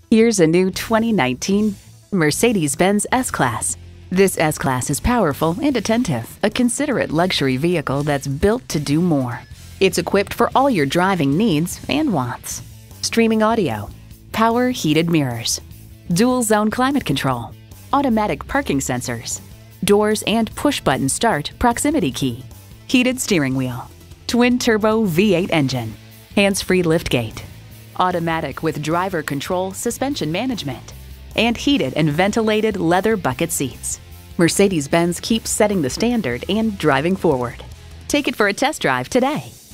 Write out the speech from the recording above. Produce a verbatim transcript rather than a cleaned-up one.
Here's a new twenty nineteen Mercedes-Benz S-Class. This S-Class is powerful and attentive, a considerate luxury vehicle that's built to do more. It's equipped for all your driving needs and wants. Streaming audio, power heated mirrors, dual zone climate control, automatic parking sensors, doors and push-button start proximity key, heated steering wheel, twin-turbo V eight engine, hands-free liftgate, automatic with driver control suspension management, and heated and ventilated leather bucket seats. Mercedes-Benz keeps setting the standard and driving forward. Take it for a test drive today.